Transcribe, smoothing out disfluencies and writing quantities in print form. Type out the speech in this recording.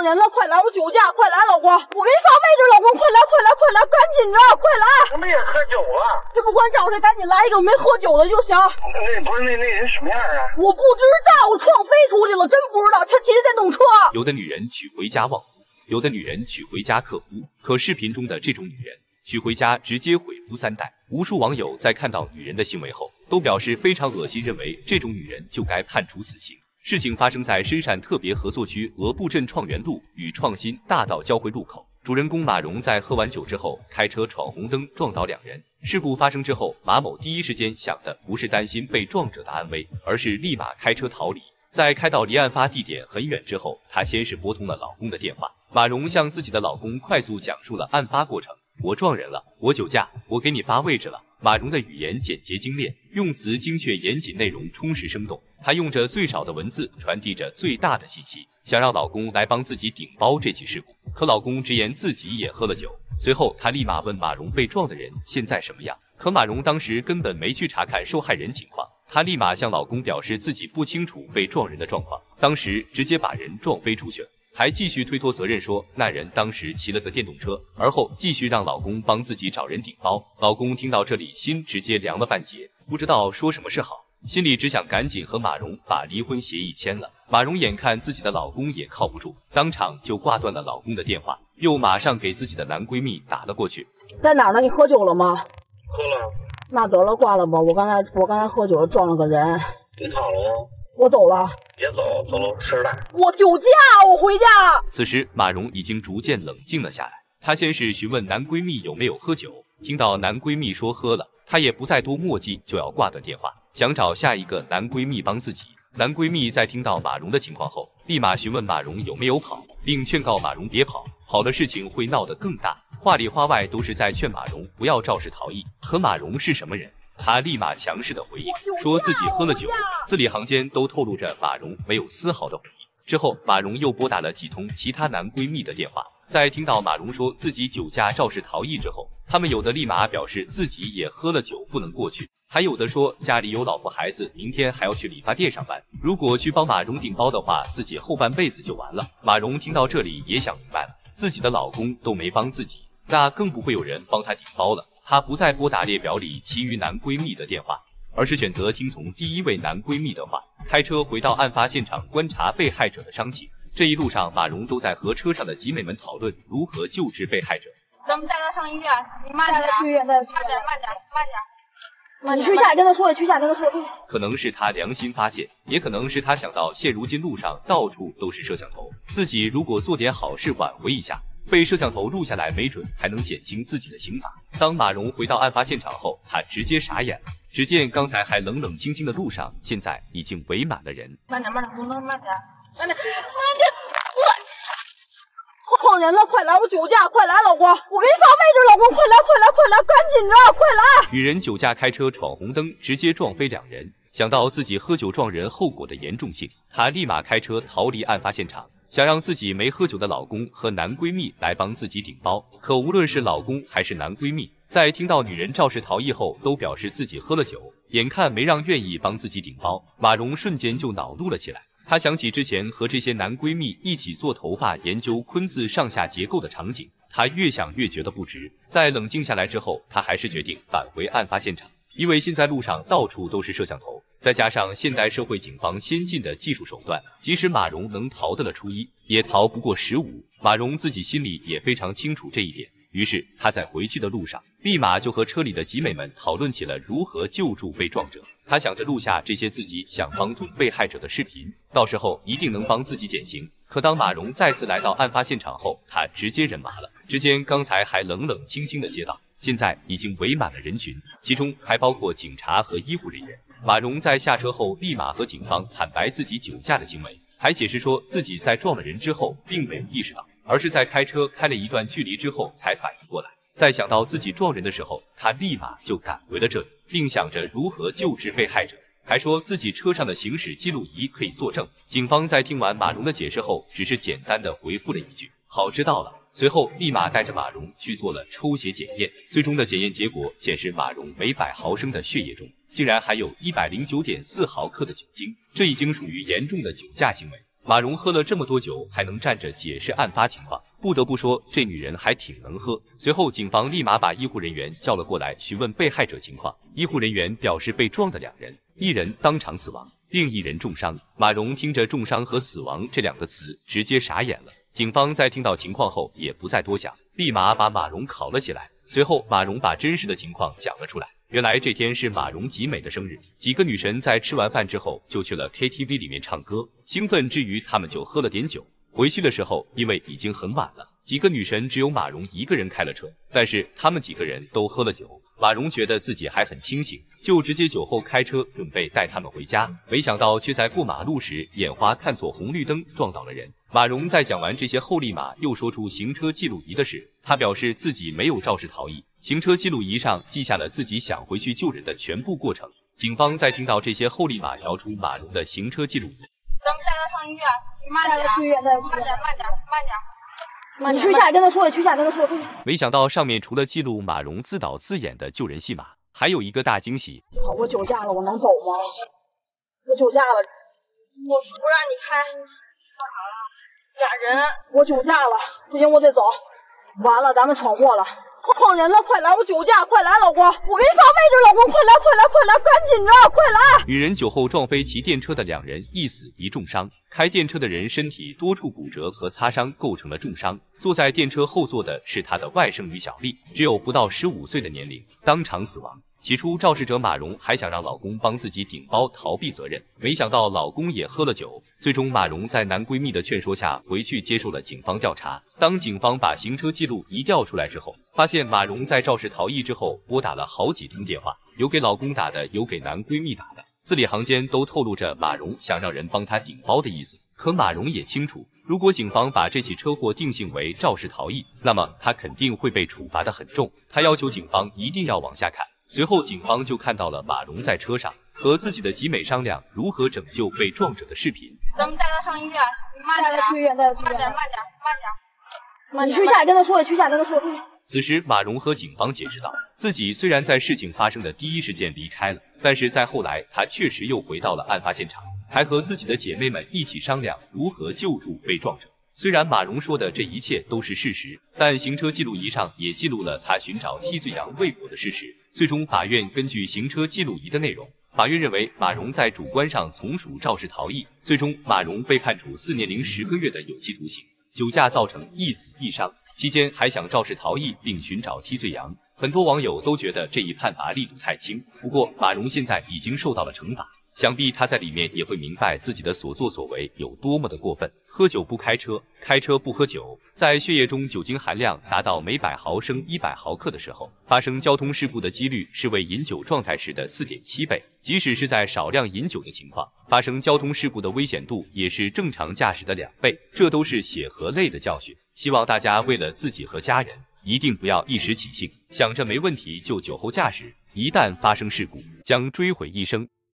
人了，快来！我酒驾，快来，老公！我没发位置，老公，快来，快来，快来，赶紧着，快来！ 我们也喝酒了， 这不管找谁，赶紧来一个没喝酒的就行。 不是那人什么样啊？ 我不知道，我撞飞出去了，真不知道。他骑着电动车。 有的女人娶回家旺夫，有的女人娶回家克夫，可视频中的这种女人娶回家直接毁夫3代。无数网友在看到女人的行为后，都表示非常恶心，认为这种女人就该判处死刑。事情发生在深汕特别合作区鹅埠镇创元路与创新大道交汇路口。主人公马蓉在喝完酒之后开车闯红灯撞倒2人。事故发生之后，马某第一时间想的不是担心被撞者的安危，而是立马开车逃离。在开到离案发地点很远之后，她先是拨通了老公的电话。马蓉向自己的老公快速讲述了案发过程：我撞人了，我酒驾，我给你发位置了。马蓉的语言简洁精炼，用词精确严谨，内容充实生动。她用着最少的文字传递着最大的信息，想让老公来帮自己顶包这起事故。可老公直言自己也喝了酒。随后他立马问马蓉被撞的人现在什么样，可马蓉当时根本没去查看受害人情况，她立马向老公表示自己不清楚被撞人的状况，当时直接把人撞飞出去了。还继续推脱责任说那人当时骑了个电动车，而后继续让老公帮自己找人顶包。老公听到这里心直接凉了半截，不知道说什么是好，心里只想赶紧和马蓉把离婚协议签了。马蓉眼看自己的老公也靠不住，当场就挂断了老公的电话，又马上给自己的男闺蜜打了过去。 在哪儿呢？你喝酒了吗？ 喝了。 那得了，挂了吧。我刚才喝酒了，撞了个人。 你跑了吗？ 我走了。 别走，走楼吃饭。 我酒驾，我回家。 此时马蓉已经逐渐冷静了下来，她先是询问男闺蜜有没有喝酒，听到男闺蜜说喝了，她也不再多墨迹，就要挂断电话，想找下一个男闺蜜帮自己。男闺蜜在听到马蓉的情况后，立马询问马蓉有没有跑，并劝告马蓉别跑，跑了事情会闹得更大。话里话外都是在劝马蓉不要肇事逃逸。可马蓉是什么人？她立马强势的回应，说自己喝了酒，字里行间都透露着马蓉没有丝毫的悔意。之后，马蓉又拨打了几通其他男闺蜜的电话，在听到马蓉说自己酒驾肇事逃逸之后，他们有的立马表示自己也喝了酒不能过去，还有的说家里有老婆孩子，明天还要去理发店上班，如果去帮马蓉顶包的话，自己后半辈子就完了。马蓉听到这里也想明白了，自己的老公都没帮自己，那更不会有人帮她顶包了。她不再拨打列表里其余男闺蜜的电话，而是选择听从第一位男闺蜜的话，开车回到案发现场观察被害者的伤情。这一路上，马蓉都在和车上的集美们讨论如何救治被害者。 咱们带他上医院，你慢点， 去医院，慢点。你去下跟他说，去下跟他说。 可能是他良心发现，也可能是他想到现如今路上到处都是摄像头，自己如果做点好事挽回一下，被摄像头录下来，没准还能减轻自己的刑罚。当马蓉回到案发现场后，他直接傻眼了。只见刚才还冷冷清清的路上，现在已经围满了人。 慢点，不能慢点。 撞人了，快来！我酒驾，快来，老公！我没发位置，老公，快来，赶紧着，快来！ 女人酒驾开车闯红灯，直接撞飞2人。想到自己喝酒撞人后果的严重性，她立马开车逃离案发现场，想让自己没喝酒的老公和男闺蜜来帮自己顶包。可无论是老公还是男闺蜜，在听到女人肇事逃逸后，都表示自己喝了酒，眼看没让愿意帮自己顶包，马蓉瞬间就恼怒了起来。她想起之前和这些男闺蜜一起做头发研究昆字上下结构的场景，她越想越觉得不值。在冷静下来之后，她还是决定返回案发现场，因为现在路上到处都是摄像头，再加上现代社会警方先进的技术手段，即使马蓉能逃得了初一，也逃不过15。马蓉自己心里也非常清楚这一点，于是她在回去的路上，立马就和车里的集美们讨论起了如何救助被撞者。她想着录下这些自己想帮助被害者的视频，到时候一定能帮自己减刑。可当马蓉再次来到案发现场后，她直接人麻了。只见刚才还冷冷清清的街道，现在已经围满了人群，其中还包括警察和医护人员。马蓉在下车后立马和警方坦白自己酒驾的行为，还解释说自己在撞了人之后并没有意识到，而是在开车开了一段距离之后才反应过来。在想到自己撞人的时候，他立马就赶回了这里，并想着如何救治被害者，还说自己车上的行驶记录仪可以作证。警方在听完马蓉的解释后，只是简单的回复了一句“好，知道了”，随后立马带着马蓉去做了抽血检验。最终的检验结果显示，马蓉每100毫升的血液中竟然含有109.4毫克的酒精，这已经属于严重的酒驾行为。 马蓉喝了这么多酒，还能站着解释案发情况，不得不说这女人还挺能喝。随后，警方立马把医护人员叫了过来，询问被害者情况。医护人员表示，被撞的2人，一人当场死亡，另一人重伤。马蓉听着重伤和死亡这2个词，直接傻眼了。警方在听到情况后，也不再多想，立马把马蓉铐了起来。随后，马蓉把真实的情况讲了出来。原来这天是马蓉集美的生日，几个女神在吃完饭之后就去了 KTV 里面唱歌，兴奋之余她们就喝了点酒。回去的时候，因为已经很晚了，几个女神只有马蓉一个人开了车，但是她们几个人都喝了酒。马蓉觉得自己还很清醒，就直接酒后开车准备带她们回家，没想到却在过马路时眼花看错红绿灯，撞倒了人。马蓉在讲完这些后，立马又说出行车记录仪的事。她表示自己没有肇事逃逸，行车记录仪上记下了自己想回去救人的全部过程。警方在听到这些后，立马调出马蓉的行车记录仪。 咱们带他上医院，你慢点， 去医院， 慢点。 你去下跟他说，去下跟他说。 没想到上面除了记录马蓉自导自演的救人戏码，还有一个大惊喜。 我酒驾了，我能走吗？我酒驾了， 我不让你开。 俩人，我酒驾了，不行，我得走。完了，咱们闯祸了。撞人了，快来！我酒驾，快来，老公！我给你放妹子，老公，快来，快来，快来，赶紧的，快来！ 女人酒后撞飞骑电车的2人，一死一重伤。开电车的人身体多处骨折和擦伤构成了重伤，坐在电车后座的是他的外甥女小丽，只有不到15岁的年龄，当场死亡。起初，肇事者马蓉还想让老公帮自己顶包逃避责任，没想到老公也喝了酒。最终，马蓉在男闺蜜的劝说下回去接受了警方调查。当警方把行车记录仪调出来之后，发现马蓉在肇事逃逸之后拨打了好几通电话，有给老公打的，有给男闺蜜打的，字里行间都透露着马蓉想让人帮她顶包的意思。可马蓉也清楚，如果警方把这起车祸定性为肇事逃逸，那么她肯定会被处罚得很重。她要求警方一定要往下看。随后，警方就看到了马蓉在车上和自己的集美商量如何拯救被撞者的视频。 咱们带他上医院，你慢点， 去医院，慢点。 你去下跟他说，去下跟他说。 此时，马蓉和警方解释道，自己虽然在事情发生的第一时间离开了，但是在后来，她确实又回到了案发现场，还和自己的姐妹们一起商量如何救助被撞者。虽然马蓉说的这一切都是事实，但行车记录仪上也记录了她寻找替罪羊未果的事实。最终，法院根据行车记录仪的内容，法院认为马蓉在主观上从属肇事逃逸，最终马蓉被判处4年零10个月的有期徒刑。酒驾造成1死1伤，期间还想肇事逃逸并寻找替罪羊。很多网友都觉得这一判罚力度太轻，不过马蓉现在已经受到了惩罚，想必她在里面也会明白自己的所作所为有多么的过分。喝酒不开车，开车不喝酒，在血液中酒精含量达到每100毫升100毫克的时候，发生交通事故的几率是为饮酒状态时的4.7倍。即使是在少量饮酒的情况，发生交通事故的危险度也是正常驾驶的2倍。这都是血和泪的教训。希望大家为了自己和家人，一定不要一时起兴，想着没问题就酒后驾驶，一旦发生事故，将追悔一生。